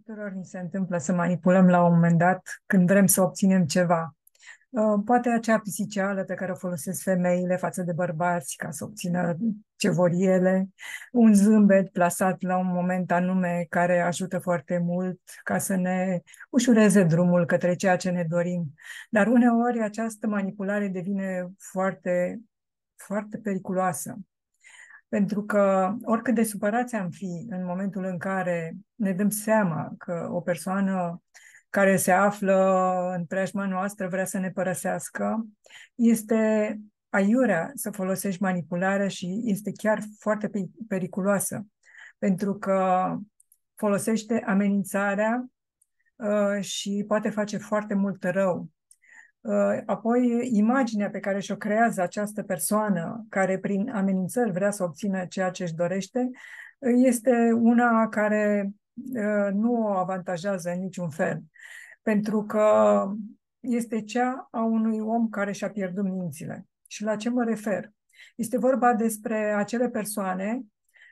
Tuturor ni se întâmplă să manipulăm la un moment dat când vrem să obținem ceva. Poate acea pisiceală pe care o folosesc femeile față de bărbați ca să obțină ce vor ele, un zâmbet plasat la un moment anume care ajută foarte mult ca să ne ușureze drumul către ceea ce ne dorim. Dar uneori această manipulare devine foarte, foarte periculoasă. Pentru că oricât de supărați am fi în momentul în care ne dăm seama că o persoană care se află în preajma noastră vrea să ne părăsească, este aiurea să folosești manipularea și este chiar foarte periculoasă, pentru că folosește amenințarea și poate face foarte mult rău. Apoi, imaginea pe care și-o creează această persoană, care prin amenințări vrea să obțină ceea ce își dorește, este una care nu o avantajează în niciun fel, pentru că este cea a unui om care și-a pierdut mințile. Și la ce mă refer? Este vorba despre acele persoane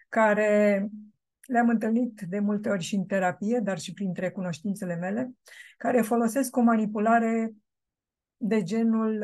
care le-am întâlnit de multe ori și în terapie, dar și printre cunoștințele mele, care folosesc o manipulare de genul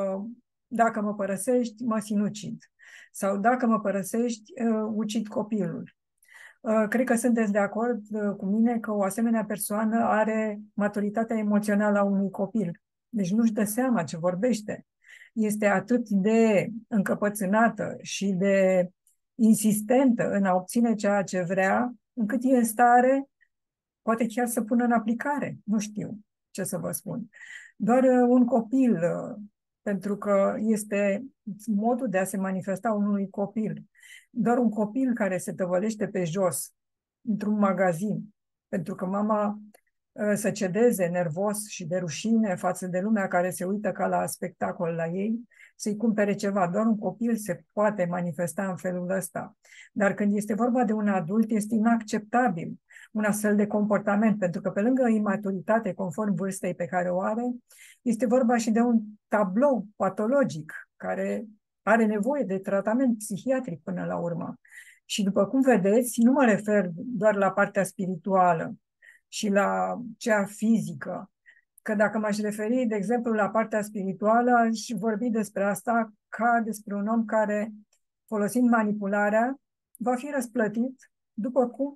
dacă mă părăsești, mă sinucid. Sau dacă mă părăsești, ucid copilul. Cred că sunteți de acord cu mine că o asemenea persoană are maturitatea emoțională a unui copil. Deci nu-și dă seama ce vorbește. Este atât de încăpățânată și de insistentă în a obține ceea ce vrea, încât e în stare, poate chiar să pună în aplicare. Nu știu ce să vă spun. Doar un copil, pentru că este modul de a se manifesta unui copil. Doar un copil care se tăvălește pe jos într-un magazin, pentru că mama să cedeze nervos și de rușine față de lumea care se uită ca la spectacol la ei, să-i cumpere ceva. Doar un copil se poate manifesta în felul ăsta. Dar când este vorba de un adult, este inacceptabil un astfel de comportament, pentru că pe lângă imaturitate, conform vârstei pe care o are, este vorba și de un tablou patologic care are nevoie de tratament psihiatric până la urmă. Și după cum vedeți, nu mă refer doar la partea spirituală și la cea fizică, că dacă m-aș referi, de exemplu, la partea spirituală, aș vorbi despre asta ca despre un om care, folosind manipularea, va fi răsplătit după cum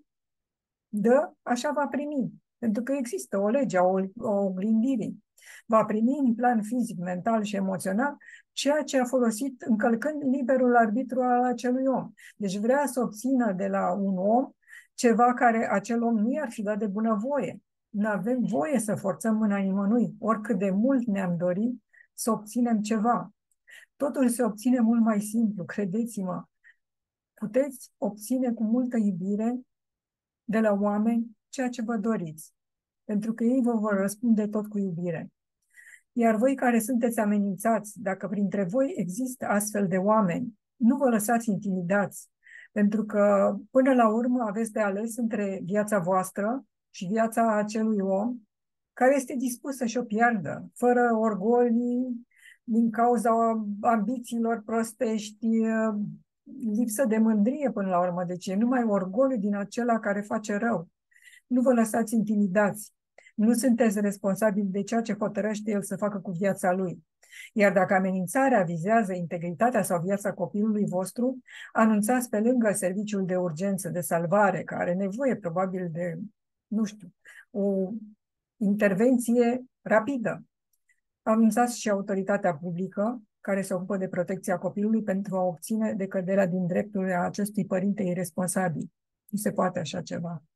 dă, așa va primi. Pentru că există o lege a oglindirii. Va primi în plan fizic, mental și emoțional ceea ce a folosit încălcând liberul arbitru al acelui om. Deci vrea să obțină de la un om ceva care acel om nu i-ar fi dat de bunăvoie. Nu avem voie să forțăm mâna nimănui, oricât de mult ne-am dorit să obținem ceva. Totul se obține mult mai simplu, credeți-mă. Puteți obține cu multă iubire de la oameni ceea ce vă doriți, pentru că ei vă vor răspunde tot cu iubire. Iar voi care sunteți amenințați, dacă printre voi există astfel de oameni, nu vă lăsați intimidați, pentru că până la urmă aveți de ales între viața voastră și viața acelui om care este dispus să-și o piardă, fără orgolii, din cauza ambițiilor prostești, lipsă de mândrie până la urmă. Deci e numai orgoliu din acela care face rău. Nu vă lăsați intimidați. Nu sunteți responsabili de ceea ce hotărăște el să facă cu viața lui. Iar dacă amenințarea vizează integritatea sau viața copilului vostru, anunțați pe lângă serviciul de urgență, de salvare, care are nevoie probabil de, nu știu, o intervenție rapidă. Anunțați și autoritatea publică care se ocupă de protecția copilului pentru a obține decăderea din drepturile acestui părinte irresponsabil. Nu se poate așa ceva.